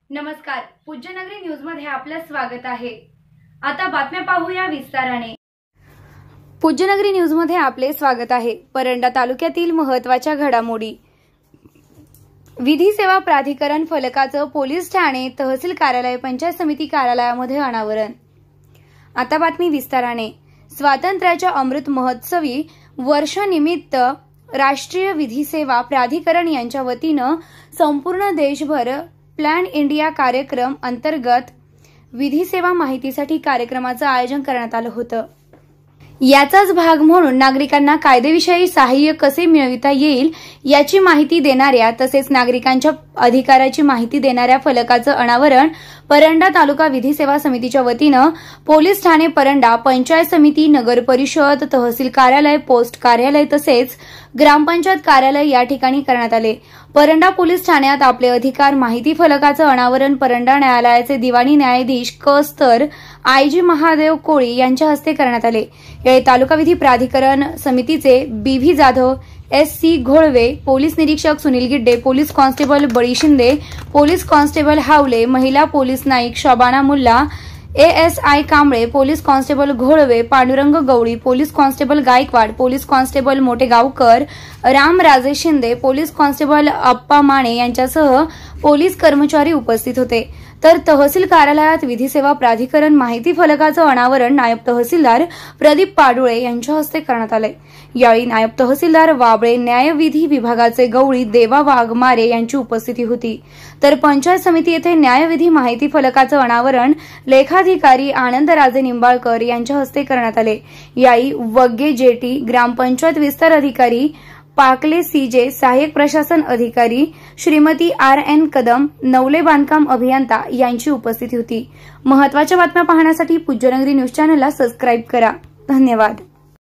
नमस्कार, पूज्यनगरी न्यूज मध्ये आपलं स्वागत आहे। आता बातम्या पाहूया विस्ताराने। पूज्यनगरी न्यूज मध्ये आपले स्वागत आहे। परंडा तालुक्यातील महत्त्वाच्या घडामोडी। विधी सेवा प्राधिकरण फलकाचं पोलीस ठाणे, तहसील कार्यालय, पंचायत समिती कार्यालयामध्ये अनावरण। आता बातमी विस्ताराने। स्वातंत्र्याच्या अमृत महोत्सवी वर्षानिमित्त राष्ट्रीय विधी सेवा प्राधिकरण यांच्या वतीनं संपूर्ण देशभर प्लॅन इंडिया कार्यक्रम अंतर्गत विधी सेवा माहितीसाठी कार्यक्रमाचं आयोजन करण्यात आलं होतं। याचाच भाग म्हणून नागरिकांना कायदेविषयी सहाय्य कसे मिळविता येईल याची माहिती देणाऱ्या तसेच नागरिकांच्या अधिकाराची माहिती देणाऱ्या फलकाचं अनावरण परंडा तालुका विधी सेवा समितीच्या वतीनं पोलीस ठाणे परंडा, पंचायत समिती, नगर परिषद, तहसील कार्यालय, पोस्ट कार्यालय तसेच ग्रामपंचायत कार्यालय या ठिकाणी करण्यात आले। परंडा पोलीस ठाण्यात आपले अधिकार माहिती फलकाचं अनावरण परंडा न्यायालयाचे दिवाणी न्यायाधीश क स्तर आयजी महादेव कोळी यांच्या हस्ते करण्यात आले। यावेळी तालुका विधी प्राधिकरण समितीचे B V. Jadhav, S C. Gholve, police निरीक्षक सुनील गिड्डे, पोलीस कॉन्स्टेबल बळी शिंदे, पोलीस कॉन्स्टेबल हावले, महिला police Naik Shabana Mulla, ASI Kamble, police constable Gholve, Pandurang Gawali, police constable Gaikwad, police constable Mothegaonkar, Ramraje Shinde, police constable Appa Mane यांच्यासह पोलीस कर्मचारी उपस्थित होते। तर तहसील कार्यालयात विधी सेवा प्राधिकरण माहिती फलकाचं अनावरण नायब तहसीलदार प्रदीप पाडुळे यांच्या हस्ते करण्यात आले। यावेळी नायब तहसीलदार वाबळे, न्यायविधी विभागाचे गवळी देवा वाघमारे यांची उपस्थिती होती। तर पंचायत समिती येथे न्यायविधी माहिती फलकाचं अनावरण लेखाधिकारी आनंदराजे निंबाळकर यांच्या हस्ते करण्यात आले। यावेळी वग्गे जेटी, ग्रामपंचायत विस्तार अधिकारी पाकले सीजे, सहाय्यक प्रशासन अधिकारी श्रीमती आर.एन. कदम, नवले बांधकाम अभियंता यांची उपस्थिती होती। महत्त्वाच्या बातम्या पाहण्यासाठी पूज्यनगरी न्यूज चॅनलला सबस्क्राईब करा। धन्यवाद।